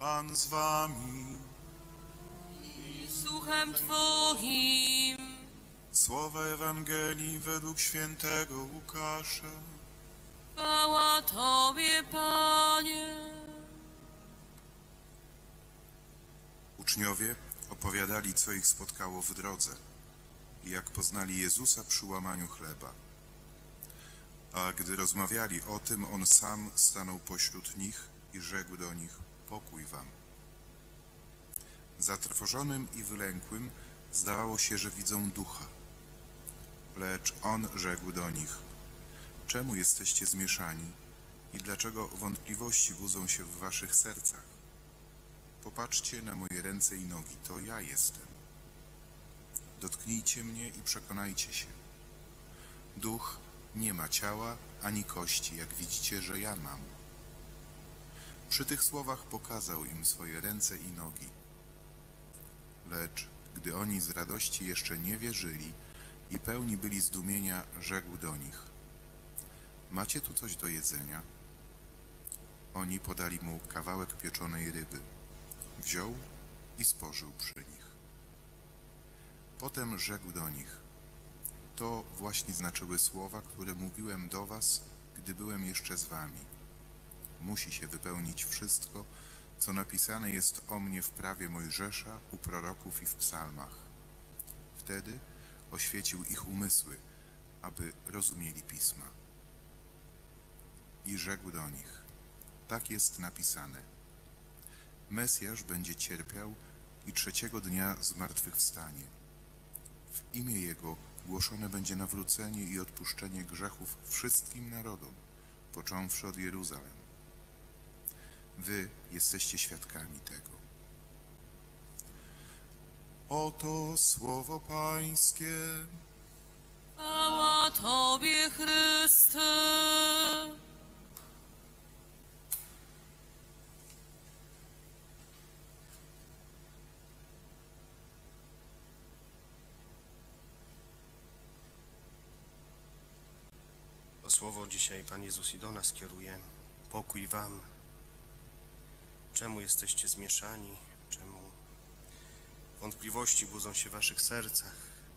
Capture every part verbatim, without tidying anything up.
Pan z wami. I z duchem Twoim. Słowa Ewangelii według świętego Łukasza. Chwała Tobie, Panie. Uczniowie opowiadali, co ich spotkało w drodze i jak poznali Jezusa przy łamaniu chleba. A gdy rozmawiali o tym, On sam stanął pośród nich i rzekł do nich: pokój wam. Zatrwożonym i wylękłym zdawało się, że widzą ducha. Lecz On rzekł do nich: czemu jesteście zmieszani i dlaczego wątpliwości budzą się w waszych sercach? Popatrzcie na moje ręce i nogi, to ja jestem. Dotknijcie mnie i przekonajcie się. Duch nie ma ciała ani kości, jak widzicie, że ja mam. Przy tych słowach pokazał im swoje ręce i nogi. Lecz gdy oni z radości jeszcze nie wierzyli i pełni byli zdumienia, rzekł do nich: macie tu coś do jedzenia? Oni podali mu kawałek pieczonej ryby. Wziął i spożył przy nich. Potem rzekł do nich: to właśnie znaczyły słowa, które mówiłem do was, gdy byłem jeszcze z wami. Musi się wypełnić wszystko, co napisane jest o mnie w prawie Mojżesza, u proroków i w psalmach. Wtedy oświecił ich umysły, aby rozumieli pisma. I rzekł do nich: tak jest napisane. Mesjasz będzie cierpiał i trzeciego dnia zmartwychwstanie. W imię Jego głoszone będzie nawrócenie i odpuszczenie grzechów wszystkim narodom, począwszy od Jeruzalem. Wy jesteście świadkami tego. Oto słowo Pańskie. Chwała Tobie, Chryste. To słowo dzisiaj Pan Jezus i do nas kieruje. Pokój wam. Czemu jesteście zmieszani? Czemu wątpliwości budzą się w waszych sercach?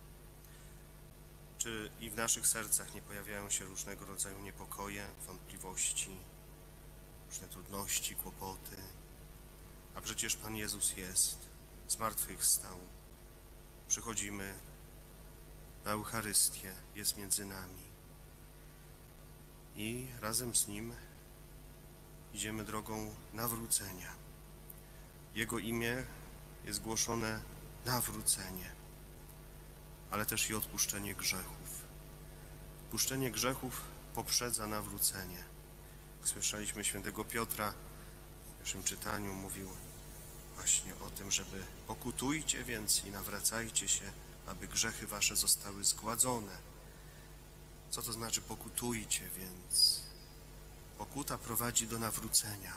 Czy i w naszych sercach nie pojawiają się różnego rodzaju niepokoje, wątpliwości, różne trudności, kłopoty? A przecież Pan Jezus jest, zmartwychwstał. Przychodzimy na Eucharystię, jest między nami. I razem z Nim idziemy drogą nawrócenia. Jego imię jest głoszone nawrócenie, ale też i odpuszczenie grzechów. Odpuszczenie grzechów poprzedza nawrócenie. Słyszeliśmy świętego Piotra w pierwszym czytaniu, mówił właśnie o tym, żeby pokutujcie więc i nawracajcie się, aby grzechy wasze zostały zgładzone. Co to znaczy pokutujcie więc? Pokuta prowadzi do nawrócenia.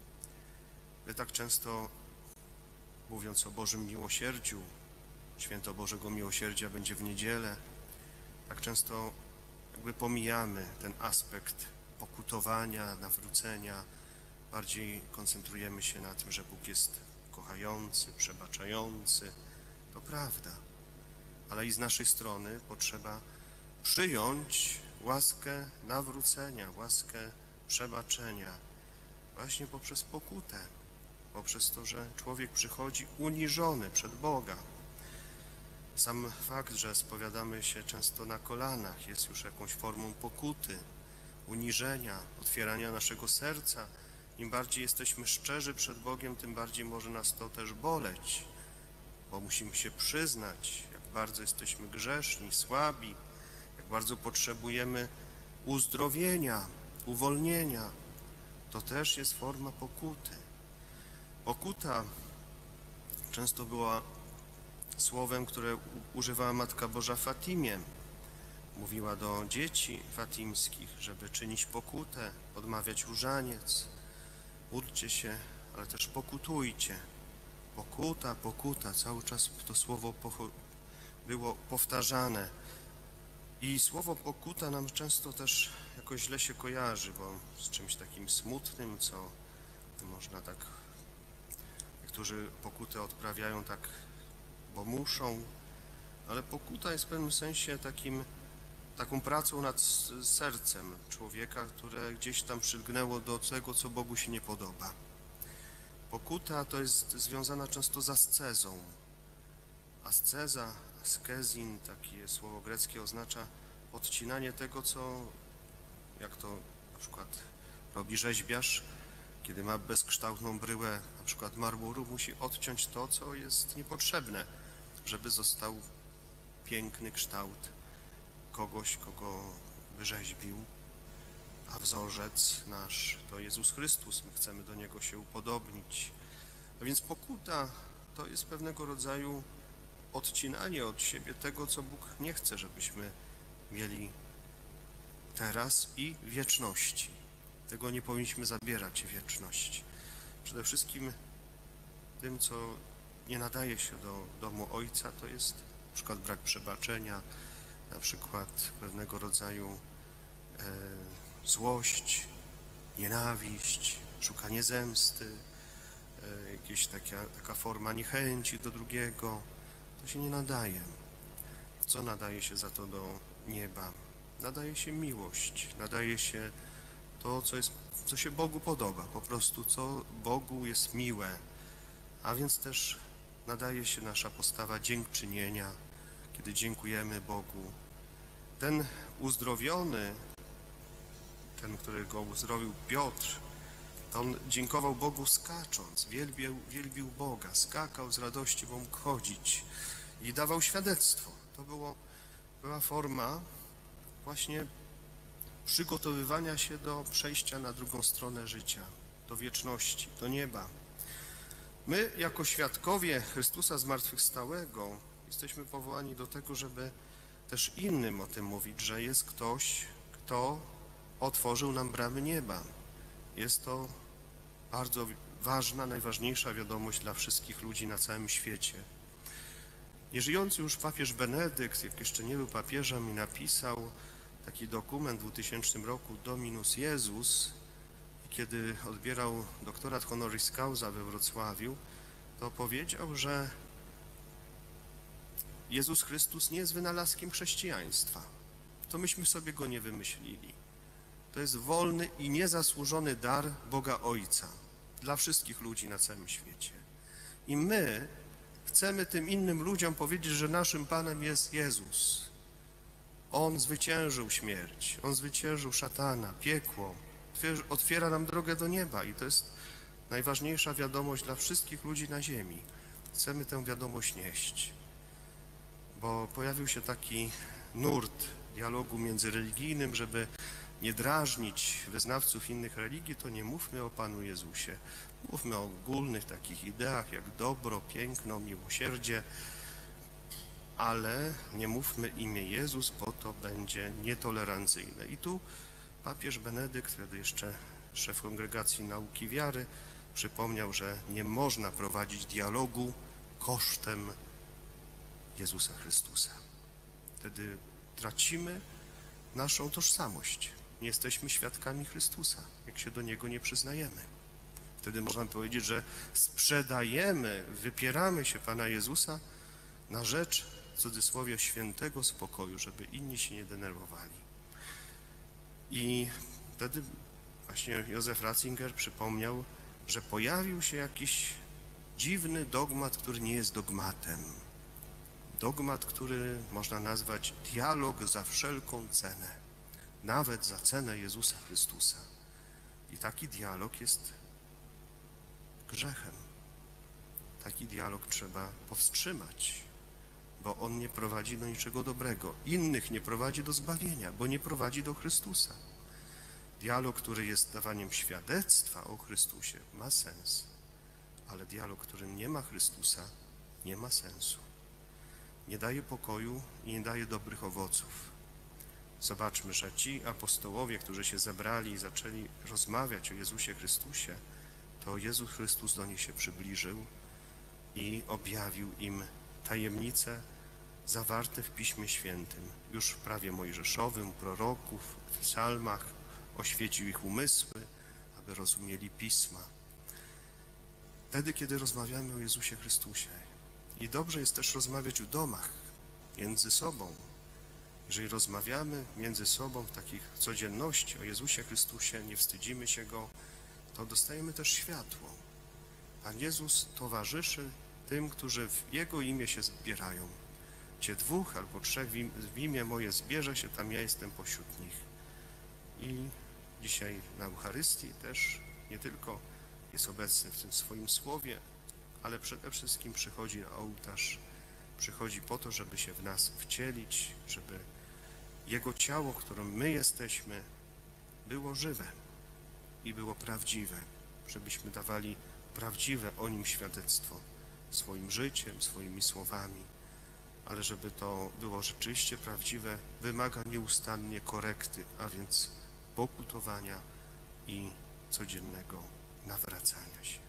My tak często, mówiąc o Bożym miłosierdziu, święto Bożego Miłosierdzia będzie w niedzielę, tak często jakby pomijamy ten aspekt pokutowania, nawrócenia. Bardziej koncentrujemy się na tym, że Bóg jest kochający, przebaczający. To prawda, ale i z naszej strony potrzeba przyjąć łaskę nawrócenia, łaskę przebaczenia właśnie poprzez pokutę, poprzez to, że człowiek przychodzi uniżony przed Boga. Sam fakt, że spowiadamy się często na kolanach, jest już jakąś formą pokuty, uniżenia, otwierania naszego serca. Im bardziej jesteśmy szczerzy przed Bogiem, tym bardziej może nas to też boleć, bo musimy się przyznać, jak bardzo jesteśmy grzeszni, słabi, jak bardzo potrzebujemy uzdrowienia, uwolnienia. To też jest forma pokuty. Pokuta często była słowem, które używała Matka Boża w Fatimie. Mówiła do dzieci fatimskich, żeby czynić pokutę, odmawiać różaniec. Módlcie się, ale też pokutujcie. Pokuta, pokuta, cały czas to słowo było powtarzane. I słowo pokuta nam często też jakoś źle się kojarzy, bo z czymś takim smutnym, co można tak Niektórzy pokutę odprawiają tak, bo muszą, ale pokuta jest w pewnym sensie takim, taką pracą nad sercem człowieka, które gdzieś tam przylgnęło do tego, co Bogu się nie podoba. Pokuta to jest związana często z ascezą. Asceza, askezin, takie słowo greckie, oznacza odcinanie tego, co, jak to na przykład robi rzeźbiarz, kiedy ma bezkształtną bryłę, na przykład marmuru, musi odciąć to, co jest niepotrzebne, żeby został piękny kształt kogoś, kogo wyrzeźbił. A wzorzec nasz to Jezus Chrystus, my chcemy do Niego się upodobnić. A więc pokuta to jest pewnego rodzaju odcinanie od siebie tego, co Bóg nie chce, żebyśmy mieli teraz i w wieczności. Tego nie powinniśmy zabierać w wieczność. Przede wszystkim tym, co nie nadaje się do domu Ojca, to jest na przykład brak przebaczenia, na przykład pewnego rodzaju e, złość, nienawiść, szukanie zemsty, e, jakaś taka, taka forma niechęci do drugiego. To się nie nadaje. Co nadaje się za to do nieba? Nadaje się miłość, nadaje się to, co, jest, co się Bogu podoba, po prostu co Bogu jest miłe, a więc też nadaje się nasza postawa dziękczynienia, kiedy dziękujemy Bogu. Ten uzdrowiony, ten, który go uzdrowił, Piotr, on dziękował Bogu skacząc, wielbił, wielbił Boga, skakał z radości, bo mógł chodzić i dawał świadectwo. To było, była forma właśnie przygotowywania się do przejścia na drugą stronę życia, do wieczności, do nieba. My, jako świadkowie Chrystusa zmartwychwstałego, jesteśmy powołani do tego, żeby też innym o tym mówić, że jest ktoś, kto otworzył nam bramy nieba. Jest to bardzo ważna, najważniejsza wiadomość dla wszystkich ludzi na całym świecie. Nieżyjący już papież Benedykt, jak jeszcze nie był papieżem, mi napisał taki dokument w dwutysięcznym roku Dominus Jezus, kiedy odbierał doktorat honoris causa we Wrocławiu, to powiedział, że Jezus Chrystus nie jest wynalazkiem chrześcijaństwa. To myśmy sobie go nie wymyślili. To jest wolny i niezasłużony dar Boga Ojca dla wszystkich ludzi na całym świecie. I my chcemy tym innym ludziom powiedzieć, że naszym Panem jest Jezus. On zwyciężył śmierć, On zwyciężył szatana, piekło, otwiera nam drogę do nieba i to jest najważniejsza wiadomość dla wszystkich ludzi na ziemi. Chcemy tę wiadomość nieść, bo pojawił się taki nurt dialogu międzyreligijnym, żeby nie drażnić wyznawców innych religii, to nie mówmy o Panu Jezusie. Mówmy o ogólnych takich ideach jak dobro, piękno, miłosierdzie, ale nie mówmy imię Jezus, bo to będzie nietolerancyjne. I tu papież Benedykt, wtedy jeszcze szef Kongregacji Nauki Wiary, przypomniał, że nie można prowadzić dialogu kosztem Jezusa Chrystusa. Wtedy tracimy naszą tożsamość. Nie jesteśmy świadkami Chrystusa, jak się do Niego nie przyznajemy. Wtedy można powiedzieć, że sprzedajemy, wypieramy się Pana Jezusa na rzecz, w cudzysłowie, świętego spokoju, żeby inni się nie denerwowali. I wtedy właśnie Józef Ratzinger przypomniał, że pojawił się jakiś dziwny dogmat, który nie jest dogmatem. Dogmat, który można nazwać dialog za wszelką cenę, nawet za cenę Jezusa Chrystusa. I taki dialog jest grzechem. Taki dialog trzeba powstrzymać, bo on nie prowadzi do niczego dobrego. Innych nie prowadzi do zbawienia, bo nie prowadzi do Chrystusa. Dialog, który jest dawaniem świadectwa o Chrystusie, ma sens, ale dialog, w którym nie ma Chrystusa, nie ma sensu. Nie daje pokoju i nie daje dobrych owoców. Zobaczmy, że ci apostołowie, którzy się zebrali i zaczęli rozmawiać o Jezusie Chrystusie, to Jezus Chrystus do nich się przybliżył i objawił im tajemnice zawarte w Piśmie Świętym, już w prawie mojżeszowym, proroków, w psalmach, oświecił ich umysły, aby rozumieli Pisma. wtedy, kiedy rozmawiamy o Jezusie Chrystusie. I dobrze jest też rozmawiać w domach, między sobą. Jeżeli rozmawiamy między sobą w takich codzienności o Jezusie Chrystusie, nie wstydzimy się Go, to dostajemy też światło. Pan Jezus towarzyszy tym, którzy w Jego imię się zbierają. Gdzie dwóch albo trzech w im- w imię moje zbierze się, tam ja jestem pośród nich. I dzisiaj na Eucharystii też nie tylko jest obecny w tym swoim słowie, ale przede wszystkim przychodzi na ołtarz, przychodzi po to, żeby się w nas wcielić, żeby Jego ciało, którym my jesteśmy, było żywe i było prawdziwe, żebyśmy dawali prawdziwe o Nim świadectwo swoim życiem, swoimi słowami, ale żeby to było rzeczywiście prawdziwe, wymaga nieustannie korekty, a więc pokutowania i codziennego nawracania się.